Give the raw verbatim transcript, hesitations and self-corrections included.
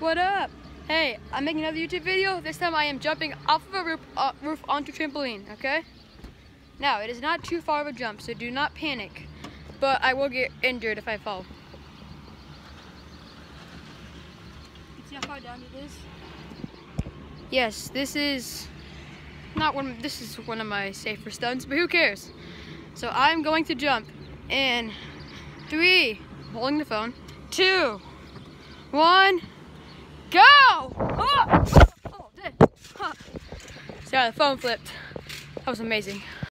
What up? Hey, I'm making another YouTube video. This time I am jumping off of a roof, uh, roof onto a trampoline, okay? Now, it is not too far of a jump, so do not panic. But I will get injured if I fall. You see how far down it is? Yes, this is not one. This is one of my safer stunts, but who cares? So I'm going to jump in three, holding the phone, two, one, go! Oh, oh, oh, oh. Sorry, the phone flipped. That was amazing.